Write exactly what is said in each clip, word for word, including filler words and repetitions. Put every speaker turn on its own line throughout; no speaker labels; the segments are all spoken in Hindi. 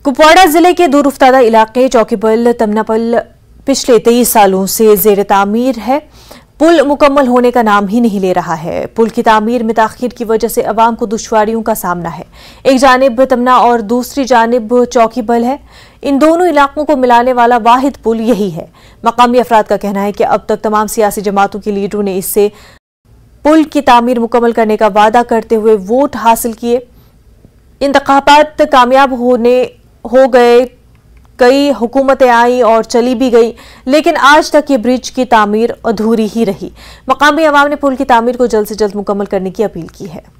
कुपवाड़ा जिले के दूरउफ्तादा इलाके चौकीबल तमनापल पिछले तेईस सालों से जेर तामीर है। पुल मुकम्मल होने का नाम ही नहीं ले रहा है। पुल की तामीर में ताखीर की वजह से अवाम को दुश्वारियों का सामना है। एक जानिब तमना और दूसरी जानिब चौकीबल है। इन दोनों इलाकों को मिलाने वाला वाहिद पुल यही है। मकामी अफराद का कहना है कि अब तक तमाम सियासी जमातों के लीडरों ने इससे पुल की तामीर मुकम्मल करने का वादा करते हुए वोट हासिल किए। इंतखाबात कामयाब होने हो गए, कई हुकूमतें आई और चली भी गई, लेकिन आज तक ये ब्रिज की तामीर अधूरी ही रही। मकामी अवाम ने पुल की तामीर को जल्द से जल्द मुकम्मल करने की अपील की है।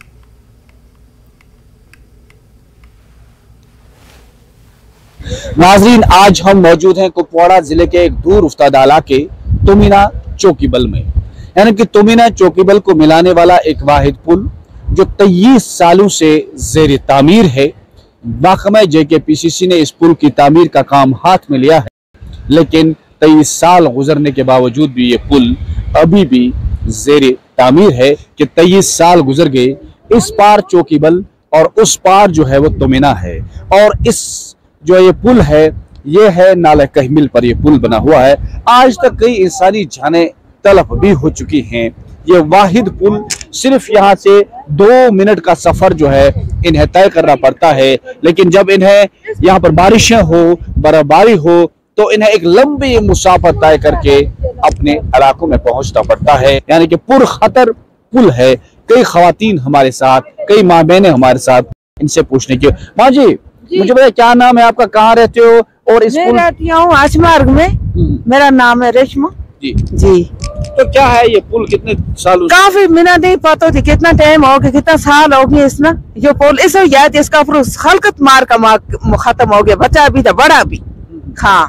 नाजरीन, आज हम मौजूद हैं कुपवाड़ा जिले के एक दूर उफ्तादा इलाके तुमिना चौकीबल में, यानी कि तुमिना चौकीबल को मिलाने वाला एक वाहिद पुल जो तेईस सालों से जेर तामीर है। महकमा जे के पी सी सी ने इस पुल की तामीर का काम हाथ में लिया है, लेकिन तेईस साल गुजरने के बावजूद भी ये पुल अभी भी जेर तामीर है कि तेईस साल गुजर गए। इस पार चौकीबल और उस पार जो है वो तुमिना है, और इस जो ये पुल है ये है नाले कहमिल पर ये पुल बना हुआ है। आज तक कई इंसानी जानें तलफ भी हो चुकी हैं। ये वाहिद पुल सिर्फ यहाँ से दो मिनट का सफर जो है इन्हें तय करना पड़ता है, लेकिन जब इन्हें यहाँ पर बारिशें हो, बर्फबारी हो, तो इन्हें एक लंबी मुसाफत तय करके अपने इलाकों में पहुंचना पड़ता है। यानी कि पुर खतर पुल है। कई खवातीन हमारे साथ, कई माँ बहने हमारे साथ, इनसे पूछने की। माँ जी, जी मुझे बताइए क्या नाम है आपका, कहाँ रहते हो? और इस
मैं रहती हूँ आशमार्ग में। मेरा नाम है रेशमा
जी
जी।
तो क्या है ये पुल, कितने साल?
काफी मिना नहीं पता थी कितना टाइम हो गया, कितना साल हो गया इसमें। जो पुल इस याद इसका खलकत मार का खत्म हो गया। बच्चा भी था, बड़ा भी। हाँ,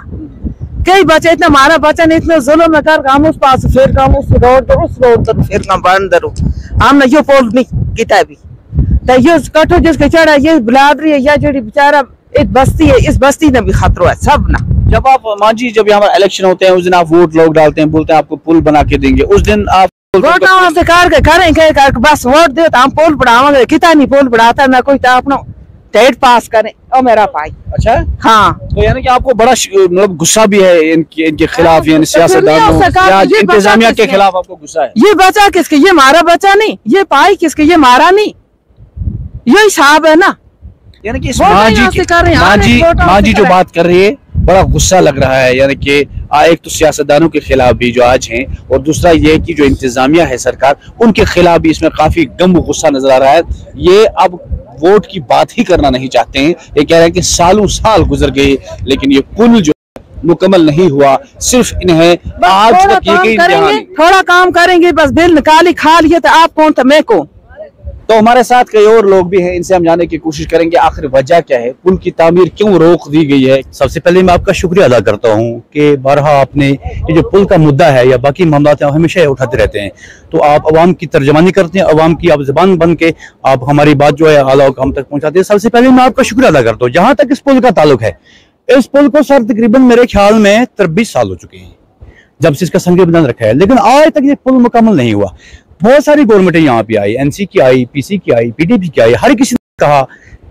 कई बच्चे इतना मारा बच्चा ने इतना जुल्म में कर, हम उस पास फिर काम उस रोड पर उस रोड पर फिर काम बंद करो। हमने यो पुल नहीं किता भी तो ये कटो जिसके चढ़ा ये बिलादरी है या जो बेचारा एक बस्ती है, इस बस्ती में भी खतरा है सब ना।
जब आप माँ जी, जब यहाँ पर इलेक्शन होते हैं उस दिन आप वोट लोग डालते हैं, बोलते हैं आपको पुल बना के देंगे, उस दिन आप
वोट बेकार के करेंगे, बस वोट दे तो हम पुल बढ़ावांगे। कितना नहीं पुल बढ़ाता ना कोई तो अपना टेट पास करें और मेरा पाई। अच्छा, हाँ।
तो यानी कि आपको बड़ा मतलब गुस्सा भी है इनके इनके खिलाफ, यानी सियासतदानों या इंतजामिया के खिलाफ आपको गुस्सा है?
ये बचा किसके? ये मारा बचा नहीं, ये पाई किसके? ये मारा नहीं, ये हिसाब है ना।
यानी कि माँ जी माँ जी माँ जी जो बात कर रही है बड़ा गुस्सा लग रहा है। यानी कि एक तो सियासतदानों के खिलाफ भी जो आज हैं, और दूसरा ये कि जो इंतजामिया है सरकार, उनके खिलाफ भी इसमें काफी गम गुस्सा नजर आ रहा है। ये अब वोट की बात ही करना नहीं चाहते हैं। ये कह रहे हैं कि सालों साल गुजर गए लेकिन ये पुल जो मुकम्मल नहीं हुआ। सिर्फ इन्हें आज तक ये
थोड़ा काम करेंगे, बस बिल निकाली खा लिए तो आप कौन था मैं कौन।
तो हमारे साथ कई और लोग भी हैं, इनसे हम जानने की कोशिश करेंगे आखिर वजह क्या है, पुल की तामीर क्यों रोक दी गई है।
सबसे पहले मैं आपका शुक्रिया अदा करता हूं कि बारहा आपने ये जो पुल का मुद्दा है या बाकी मामला हैं हमेशा उठाते रहते हैं, तो आप अवाम की तर्जमानी करते हैं, अवाम की आप जबान बन के आप हमारी बात जो है आला हम तक पहुँचाते हैं। सबसे पहले मैं आपका शुक्रिया अदा करता हूँ। जहाँ तक इस पुल का ताल्लुक है, इस पुल को सर तकरीबन मेरे ख्याल में तरबीस साल हो चुके हैं जब से इसका संग बंद रखा है, लेकिन आज तक ये पुल मुकम्मल नहीं हुआ। बहुत सारी गवर्नमेंटें यहाँ पे आई, एनसी की आई, पीसी की आई, पीडीपी की आई, हर किसी ने कहा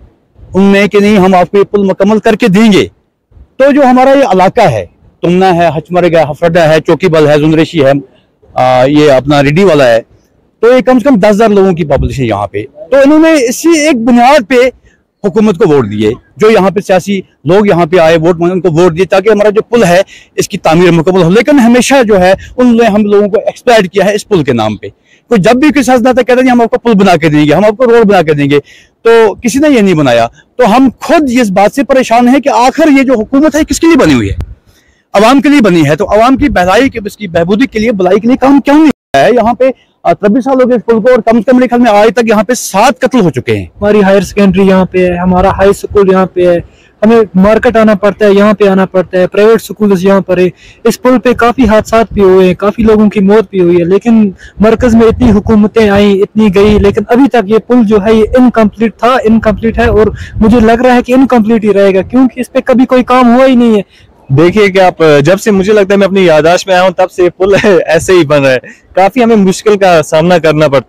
उनमें कि नहीं हम आपको ये पुल मुकम्मल करके देंगे। तो जो हमारा ये इलाका है, तुमना है, हचमर्ग है, हफरडा है, चौकीबल है, जुंदरेशी है, आ, ये अपना रेडी वाला है, तो ये कम से कम दस हजार लोगों की पॉपुलेशन यहाँ पे। तो इन्होंने इसी एक बुनियाद पे हुकूमत को वोट दिए, जो यहाँ पे सियासी लोग यहाँ पे आए वोट मांगे, उनको वोट दिए ताकि हमारा जो पुल है इसकी तामीर मुकम्मल हो। लेकिन हमेशा जो है उन्होंने हम लोगों को एक्सप्लॉइट किया है इस पुल के नाम पे। कोई जब भी कोई सियासतदान कहते हैं हम आपको पुल बना के देंगे, हम आपको रोड बना के देंगे, तो किसी ने ये नहीं बनाया। तो हम खुद इस बात से परेशान हैं कि आखिर ये जो हुकूमत है किसके लिए बनी हुई है? अवाम के लिए बनी है। तो अवाम की भलाई के, इसकी बहबूदी के लिए, भलाई के लिए काम क्यों नहीं है? यहाँ पे तब्बीस साल हो गए इस पुल को, और कम से कम मेरे ख्याल में आज तक यहाँ पे सात कत्ल हो चुके हैं।
हमारी हायर सेकेंडरी यहाँ पे है, हमारा हाई स्कूल यहाँ पे है, हमें मार्केट आना पड़ता है, यहाँ पे आना पड़ता है, प्राइवेट स्कूल यहाँ पर है। इस पुल पे काफी हादसा भी हुए हैं, काफी लोगों की मौत भी हुई है, लेकिन मरकज में इतनी हुकूमतें आई, इतनी गई, लेकिन अभी तक ये पुल जो है ये इनकम्प्लीट था, इनकम्प्लीट है, और मुझे लग रहा है कि इनकम्प्लीट ही रहेगा क्योंकि इस पे कभी कोई काम हुआ ही नहीं है।
देखिए कि आप जब से मुझे लगता है मैं अपनी याददाश्त में आया हूँ तब से पुल ऐसे ही बन रहा है। काफी हमें मुश्किल का सामना करना पड़ता है।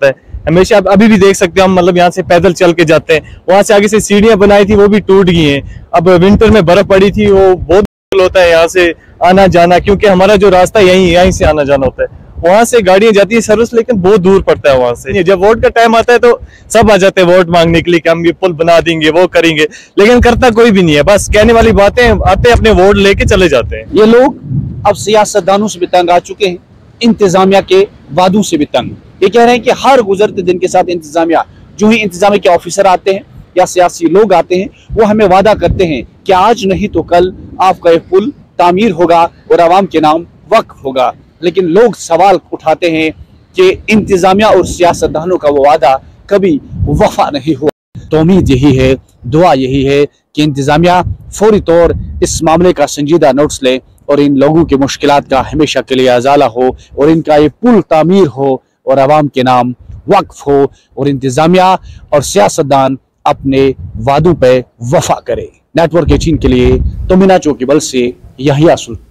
हमेशा आप अभी भी देख सकते हो, हम मतलब यहाँ से पैदल चल के जाते हैं, वहां से आगे से सीढ़ियां बनाई थी वो भी टूट गई हैं। अब विंटर में बर्फ पड़ी थी, वो बहुत मुश्किल होता है यहाँ से आना जाना, क्योंकि हमारा जो रास्ता यहीं यहीं से आना जाना होता है। वहां से गाड़ियां जाती है सर्विस, लेकिन बहुत दूर पड़ता है वहां से। जब वोट का टाइम आता है तो सब आ जाते हैं वोट मांगने के लिए कि हम ये पुल बना देंगे, वो करेंगे, लेकिन करता कोई भी नहीं है। बस कहने वाली बातें, आते अपने वोट लेके चले जाते हैं।
ये लोग अब सियासतदानों से भी तंग आ चुके हैं, इंतजामिया के वादों से भी तंग। ये कह रहे हैं कि हर गुजरते दिन के साथ इंतजामिया, जो ही इंतजामिया के ऑफिसर आते हैं या सियासी लोग आते हैं, वो हमें वादा करते हैं कि आज नहीं तो कल आपका ये पुल तामीर होगा और आवाम के नाम वक्फ होगा। लेकिन लोग सवाल उठाते हैं कि इंतजामिया और सियासतदानों का वो वादा कभी वफा नहीं हुआ। तो उम्मीद यही है, दुआ यही है कि इंतजामिया फौरी तौर इस मामले का संजीदा नोटिस ले और इन लोगों की मुश्किलात का हमेशा के लिए अजाला हो और इनका ये पुल तामीर हो और आवाम के नाम वक्फ हो और इंतजामिया और सियासतदान अपने वादों पे वफा करे। नेटवर्क एटीन के लिए तुमिना चौकीबल से यहिया सुल्तान।